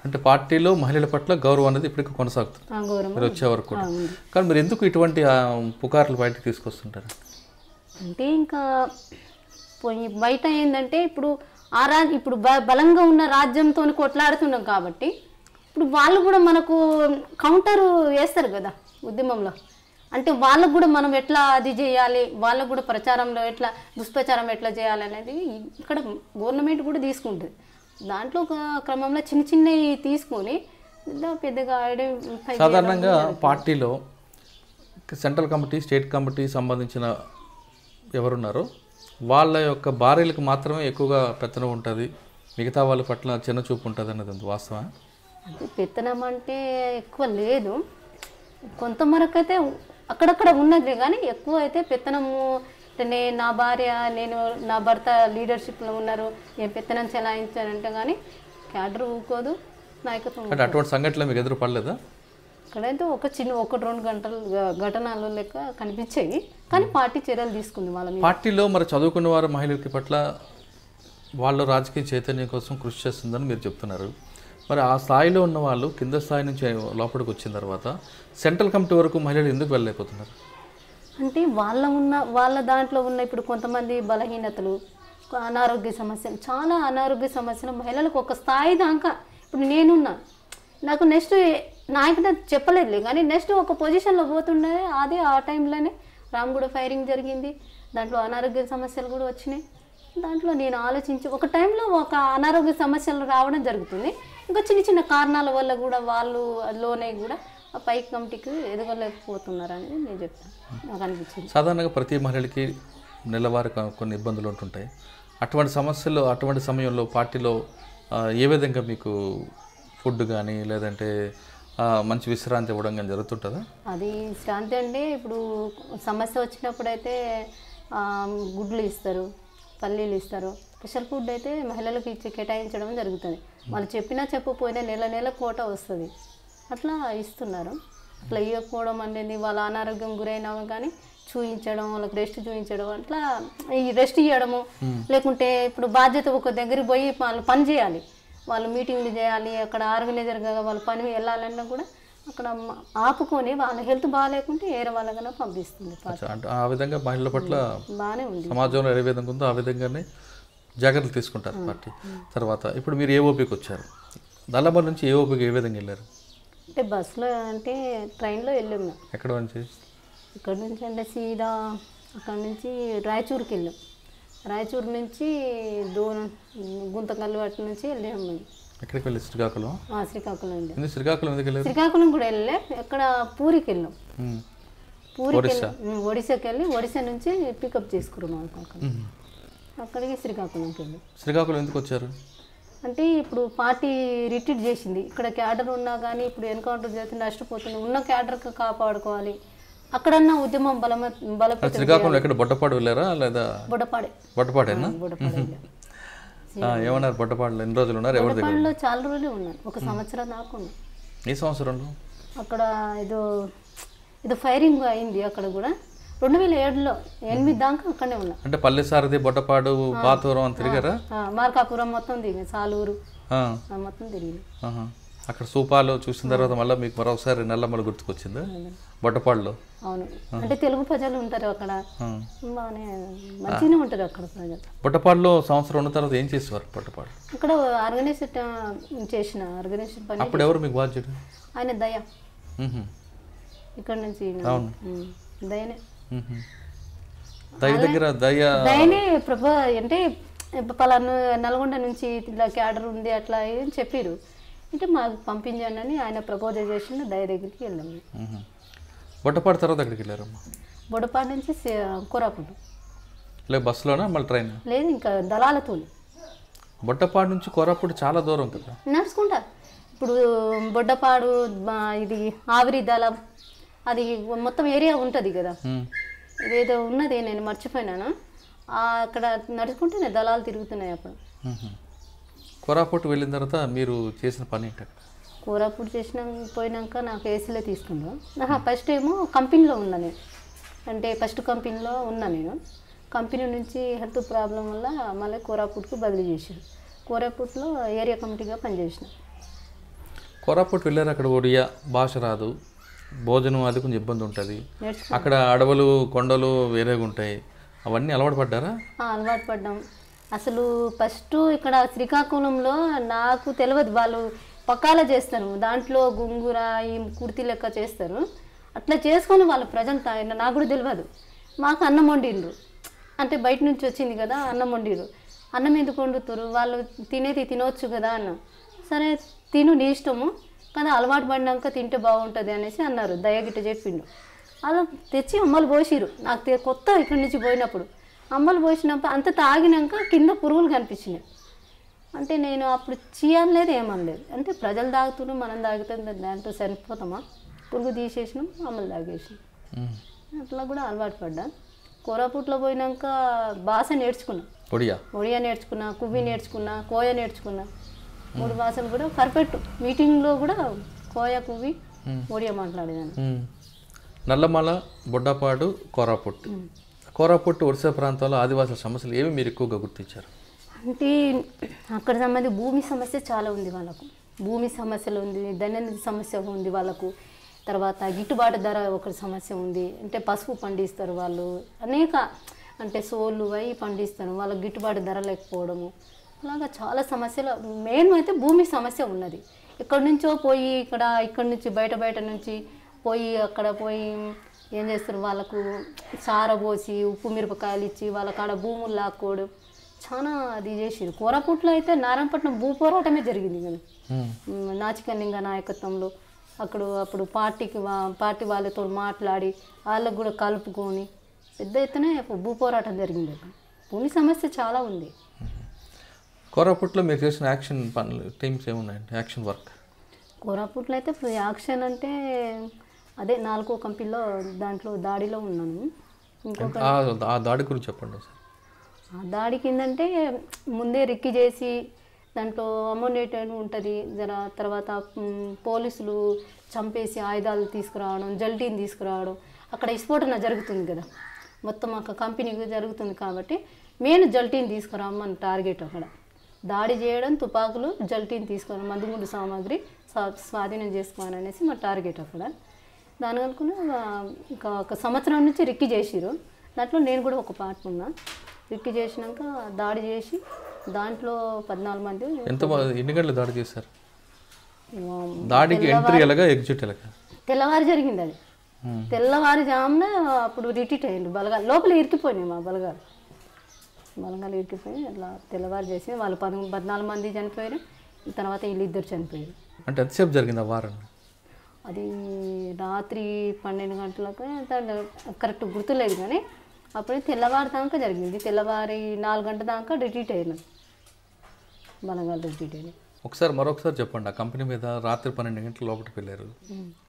అంటే పార్టీలో మహిళల పట్ల గౌరవం అనేది ఇప్పటికీ కొనసాగుతుంది మీరు వచ్చే వరకు కూడా. కానీ మీరు ఎందుకు ఇటువంటి పుకార్లు బయటకు తీసుకొస్తుంటారు? అంటే ఇంకా బయట ఏంటంటే ఇప్పుడు ఇప్పుడు బలంగా ఉన్న రాజ్యంతో కొట్లాడుతున్నాం కాబట్టి ఇప్పుడు వాళ్ళు కూడా మనకు కౌంటర్ వేస్తారు కదా ఉద్యమంలో. అంటే వాళ్ళకు కూడా మనం ఎట్లా అది చేయాలి, వాళ్ళకు కూడా ప్రచారంలో ఎట్లా దుష్ప్రచారం ఎట్లా చేయాలి అనేది ఇక్కడ గవర్నమెంట్ కూడా తీసుకుంటుంది. దాంట్లో ఒక క్రమంలో చిన్న చిన్నవి తీసుకొని పెద్దగా సాధారణంగా పార్టీలో సెంట్రల్ కమిటీ స్టేట్ కమిటీ సంబంధించిన ఎవరున్నారో వాళ్ళ యొక్క భార్యలకు మాత్రమే ఎక్కువగా పెత్తనం ఉంటుంది, మిగతా వాళ్ళ పట్ల చిన్న చూపు ఉంటుంది అన్నది వాస్తవం. అంటే పెత్తనం అంటే ఎక్కువ లేదు, కొంతమరకు అయితే అక్కడక్కడ ఉన్నది, కానీ ఎక్కువ అయితే పెత్తనము అంటే నా భార్య నా భర్త లీడర్షిప్లో ఉన్నారు, నేను పెత్తనం చెలాయించానంటే కానీ క్యాడర్ ఊకోదు, నాయకత్వం. అంటే అటువంటి సంఘటనలు మీకు ఎదురు పడలేదా? అక్కడైతే ఒకటి రెండు గంటలు ఘటనలు లెక్క కనిపించాయి, కానీ పార్టీ చర్యలు తీసుకుంది వాళ్ళ మీద. పార్టీలో మరి చదువుకున్న వారు మహిళలకి పట్ల వాళ్ళ రాజకీయ చైతన్యం కోసం కృషి చేస్తుందని మీరు చెప్తున్నారు. మరి ఆ స్థాయిలో ఉన్న వాళ్ళు కింద స్థాయి నుంచి లోపలికి వచ్చిన తర్వాత సెంట్రల్ కమిటీ వరకు మహిళలు ఎందుకు వెళ్ళలేకపోతున్నారు? అంటే వాళ్ళ దాంట్లో ఉన్న ఇప్పుడు కొంతమంది బలహీనతలు, అనారోగ్య సమస్యలు, చాలా అనారోగ్య సమస్యలు మహిళలకు ఒక స్థాయి దాకా. ఇప్పుడు నేనున్నా, నాకు నెక్స్ట్ నాయకుడు చెప్పలేదులే, కానీ నెక్స్ట్ ఒక పొజిషన్లో పోతుండే అదే ఆ టైంలోనే రామగూడ ఫైరింగ్ జరిగింది, దాంట్లో అనారోగ్య సమస్యలు కూడా వచ్చినాయి. దాంట్లో నేను ఆలోచించి ఒక టైంలో ఒక అనారోగ్య సమస్యలు రావడం జరుగుతుంది, ఇంకా చిన్న చిన్న కారణాల వల్ల కూడా వాళ్ళలోనే కూడా ఆ పై కమిటీకి ఎదగలేకపోతున్నారు అనేది నేను చెప్తాను, నాకు అనిపించింది. సాధారణంగా ప్రతి మహిళకి నెలవారీ కొన్ని ఇబ్బందులు ఉంటుంటాయి. అటువంటి సమయంలో పార్టీలో ఏ విధంగా మీకు ఫుడ్ కానీ లేదంటే మంచి విశ్రాంతి ఇవ్వడం కానీ జరుగుతుంటుందా? అది విశ్రాంతి అంటే ఇప్పుడు సమస్య వచ్చినప్పుడైతే గుడ్లు ఇస్తారు, పల్లీలు ఇస్తారు, స్పెషల్ ఫుడ్ అయితే మహిళలకు కేటాయించడం జరుగుతుంది. వాళ్ళు చెప్పినా చెప్పకపోయినా నెల కోట వస్తుంది, అట్లా ఇస్తున్నారు. అట్లా ఇవ్వకపోవడం అనేది వాళ్ళ అనారోగ్యం గురైనా కానీ చూయించడం, వాళ్ళకి రెస్ట్ చూయించడం, అట్లా ఈ రెస్ట్ ఇవ్వడము. లేకుంటే ఇప్పుడు బాధ్యత ఒక దగ్గరికి పోయి వాళ్ళు పని చేయాలి, వాళ్ళు మీటింగ్లు చేయాలి, అక్కడ ఆర్గనైజర్గా వాళ్ళు పని వెళ్ళాలన్నా కూడా అక్కడ ఆపుకొని వాళ్ళ హెల్త్ బాగాలేకుంటే వేరే వాళ్ళకన్నా పంపిస్తుంది. ఆ విధంగా మహిళల పట్ల బాగానే ఉంది, సమాజంలో ఏ విధంగా ఉందో ఆ విధంగానే జాగ్రత్తలు తీసుకుంటారు పార్టీ. తర్వాత ఇప్పుడు మీరు ఏఓపీకి వచ్చారు, నల్లమల నుంచి ఏఓపీకి ఏ విధంగా వెళ్ళారు? అంటే బస్సులో అంటే ట్రైన్లో వెళ్ళాము. ఎక్కడ నుంచి? ఇక్కడ నుంచి అంటే సీదా అక్కడ నుంచి రాయచూరుకి వెళ్ళాం, రాయచూరు నుంచి గుంతకల్లు వాటి నుంచి వెళ్ళాము. ఎక్కడికి వెళ్ళి? శ్రీకాకుళం. శ్రీకాకుళం వెళ్ళాం. శ్రీకాకుళం ఎందుకు వెళ్ళారు? శ్రీకాకుళం కూడా వెళ్ళే, ఎక్కడ పూరికి వెళ్ళాం, పూరికి ఒడిశాకి వెళ్ళి ఒడిశా నుంచి పికప్ చేసుకున్నాం అక్కడికి శ్రీకాకుళంకి వెళ్ళాం. శ్రీకాకుళం ఎందుకు వచ్చారు? అంటే ఇప్పుడు పార్టీ రిట్రీట్ చేసింది, ఇక్కడ క్యాడర్ ఉన్నా కానీ ఇప్పుడు ఎన్కౌంటర్ చేస్తే నష్టపోతుంది, ఉన్న క్యాడర్కి కాపాడుకోవాలి, అక్కడన్నా ఉద్యమం బలపడుతుంది. శ్రీకాకుళం ఎక్కడ బొట్టపాడు వెళ్ళారా లేదా? బొట్టపాడేనా? ఏమన్నారు బొట్టపాడులో? ఎన్ని రోజులు ఉన్నారు? ఎవరి దగ్గర? బొట్టపాడులో చాలా రోజులు ఉన్నాను, ఒక సంవత్సరం దాకా ఉన్నాను. ఈ సంవత్సరంలో అక్కడ ఏదో ఫైరింగ్ అయింది, అక్కడ కూడా 2007లో 8 దాకా అక్కడనే ఉన్నా. అంటే పల్లెసారది, బొట్టపాడు, పాతూరం అని తిరిగారా? మార్కాపురం మొత్తం తిరిగి, సాలూరు మొత్తం తిరిగి. అక్కడ సూపాలు చూసిన తర్వాత మళ్ళీ మీకు మరొకసారి నల్లమల గుర్తుకొచ్చిందా బొట్టపాడులో? అవును, అంటే తెలుగు ప్రజలు ఉంటారు అక్కడ, బాగానే మంచిగానే ఉంటారు అక్కడ ప్రజలు. బొట్టపాడులో సంవత్సరం ఉన్న తర్వాత ఏం చేసేవారు? బొట్టపాడు అక్కడ ఆర్గనైజేషన్ పని. అప్పుడు ఎవరు మీకు బాధ్యత? ఆయన దయ, ఇక్కడ నుంచి దయనే. దయనే ప్రభా అంటే పలానా నల్గొండ నుంచి ఇలా క్యాడర్ ఉంది అట్లా ఏం చెప్పారు, అంటే మాకు పంపించండి అని ఆయన ప్రపోజల్ చేసిన దయ దగ్గరికి వెళ్ళాము. బొట్టపాడు తర్వాత ఎక్కడికి వెళ్ళారమ్మా? బొట్టపాడు నుంచి కోరాపుడు. లేదు బస్సులోనా మళ్ళీ ట్రైన్? లేదు, ఇంకా దళాలతో. బొట్టపాడు నుంచి కోరాపుడు చాలా దూరం కదా, నడుచుకుంటా. ఇప్పుడు బొట్టపాడు ఇది ఆవిరి దళం అది మొత్తం ఏరియా ఉంటుంది కదా, ఇదేదో ఉన్నది నేను మర్చిపోయినాను, అక్కడ నడుచుకుంటే దళాలు తిరుగుతున్నాయి. అప్పుడు కోరాపుట్ వెళ్ళిన తర్వాత మీరు చేసిన పని ఏంటి? కోరాపుట్ పోయినాక నాకు ఏసీలో తీసుకున్నాను. ఫస్ట్ ఏమో కంపెనీలో ఉన్నా నేను, అంటే ఫస్ట్ కంపెనీలో ఉన్నా నేను. కంపెనీ నుంచి హెల్త్ ప్రాబ్లం వల్ల మళ్ళీ కోరాపుట్కు బదిలీ చేశాను. కోరాపుట్లో ఏరియా కమిటీగా పనిచేసిన. కోరాపుట్ వెళ్ళారు, అక్కడ ఒడియా భాష రాదు, భోజనం అది కొంచెం ఇబ్బంది ఉంటుంది, నేర్చుకున్నాం. అక్కడ అడవులు కొండలు వేరేగా ఉంటాయి, అవన్నీ అలవాటు పడ్డారా? అలవాటు పడ్డాం. అసలు ఫస్ట్ ఇక్కడ శ్రీకాకుళంలో నాకు తెలియదు, వాళ్ళు పక్కాల చేస్తారు, దాంట్లో గుంగుర ఈ కుర్తీ లెక్క చేస్తారు, అట్లా చేసుకొని వాళ్ళు ప్రజలు నాకు కూడా తెలియదు. మాకు అన్నం వండిర్రు, అంటే బయట నుంచి వచ్చింది కదా అన్నం వండిర్రు. అన్నం ఎందుకు వండుతారు, వాళ్ళు తినేది తినవచ్చు కదా అన్న. సరే తిను నీ ఇష్టము కదా, అలవాటు పడినాక తింటే బాగుంటుంది అనేసి అన్నారు. దయగిట్ట చెప్పిండు. అలా తెచ్చి అమ్మలు పోసిరు. నాకు కొత్త ఇక్కడి నుంచి పోయినప్పుడు అమ్మలు పోసినప్పుడు అంత తాగినాక కింద పురుగులు కనిపించినాయి. అంటే నేను అప్పుడు చేయలేదు, ఏమనలేదు. అంటే ప్రజలు తాగుతున్నారు, మనం తాగితే దాంట్లో సరిపోతామా, పురుగు తీసేసినాం, అమ్మలు తాగేసినాం. అట్లా కూడా అలవాటు పడ్డా. కోరాపుట్లో పోయినాక భాష నేర్చుకున్నా, ఒడియా నేర్చుకున్నా, కువ్వి నేర్చుకున్నా, కోయ నేర్చుకున్నా. 3 భాషలు కూడా పర్ఫెక్ట్. మీటింగ్లో కూడా కోయ కువ్వి ఒడియా మాట్లాడేదాన్ని. నల్లమల, బొడ్డపాడు, కోరాపుట్ ఒడిశా ప్రాంతాల్లో ఆదివాసుల సమస్యలు ఏవి మీరు ఎక్కువగా గుర్తించారు? అంటే అక్కడ సంబంధించి భూమి సమస్య చాలా ఉంది వాళ్ళకు, భూమి సమస్యలు ఉంది, దైనందిక సమస్య ఉంది వాళ్ళకు. తర్వాత గిట్టుబాటు ధర ఒకటి సమస్య ఉంది. అంటే పసుపు పండిస్తారు వాళ్ళు, అనేక అంటే సోళ్ళు అవి పండిస్తారు, వాళ్ళకి గిట్టుబాటు ధర లేకపోవడము, అలాగా చాలా సమస్యలు. మెయిన్ అయితే భూమి సమస్య ఉన్నది. ఇక్కడి నుంచో పోయి ఇక్కడి నుంచి బయట నుంచి పోయి అక్కడ పోయి ఏం చేస్తారు, వాళ్ళకు సార పోసి ఉప్పు మిరపకాయలు ఇచ్చి వాళ్ళ కాడ భూములు లాక్కోవడం చాలా అది చేసిరు. కోరాపుట్లో అయితే నారాయణపట్నం భూ పోరాటమే జరిగింది కదా, నాచికలింగ నాయకత్వంలో. అప్పుడు పార్టీ వాళ్ళతో మాట్లాడి వాళ్ళకు కూడా కలుపుకొని పెద్ద ఎత్తున భూ పోరాటం జరిగింది. అక్కడ భూమి సమస్య చాలా ఉంది. కోరాపుట్లో మీరు చేసిన యాక్షన్ పనులు టీమ్స్ ఏమున్నాయండి, యాక్షన్ వర్క్? కోరాపుట్లో అయితే యాక్షన్ అంటే అదే 4వ కంపెనీలో దాంట్లో దాడిలో ఉన్నాను. ఇంకొక ఆ దాడి గురించి చెప్పండి సార్. ఆ దాడి కిందంటే ముందే రిక్కి చేసి దాంట్లో అమోనేట్ ఉంటుంది తర్వాత పోలీసులు చంపేసి ఆయుధాలు తీసుకురావడం, జల్టీని తీసుకురావడం, అక్కడ విస్ఫోటన జరుగుతుంది కదా, మొత్తం అక్కడ కంపెనీకి జరుగుతుంది కాబట్టి మెయిన్ జల్టీని తీసుకురామని టార్గెట్. అక్కడ దాడి చేయడం, తుపాకులు, జల్టీని తీసుకురావడం, మందుగుండు సామాగ్రి స్వాధీనం చేసుకోవాలనేసి మా టార్గెట్. అక్కడ దాని అనుకుని ఇంకా 1 సంవత్సరం నుంచి రిక్కి చేసిరు. దాంట్లో నేను కూడా ఒక పార్ట్ ఉన్నా. రిక్కి చేసినాక దాడి చేసి దాంట్లో 14 మంది. ఎన్ని గంటలు దాడి చేశారు? దాడికి ఎంట్రీ ఎలాగా, ఎగ్జిట్ ఎలాగా? తెల్లవారు జరిగింది అది. తెల్లవారుజామున అప్పుడు రిట్రీట్ అయ్యిండు బలగాలు, లోపల ఇరికిపోయినాయి మా బలగాలు ఇరికిపోయి అట్లా తెల్లవారు చేసి వాళ్ళు 14 మంది చనిపోయారు. తర్వాత వీళ్ళు 2 చనిపోయారు. అంటే ఎంతసేపు జరిగింది ఆ వారం? అది రాత్రి 12 గంటలకు కరెక్ట్ గుర్తులేదు, కానీ అప్పుడే తెల్లవారు దాకా జరిగింది. తెల్లవారి 4 గంటల దాకా రిట్రీట్ అయినాం, బలగాలు రిట్రీట్ అయినాయి. మరొకసారి చెప్పండి, ఆ కంపెనీ మీద రాత్రి 12 గంటల లోపలికి వెళ్ళారు,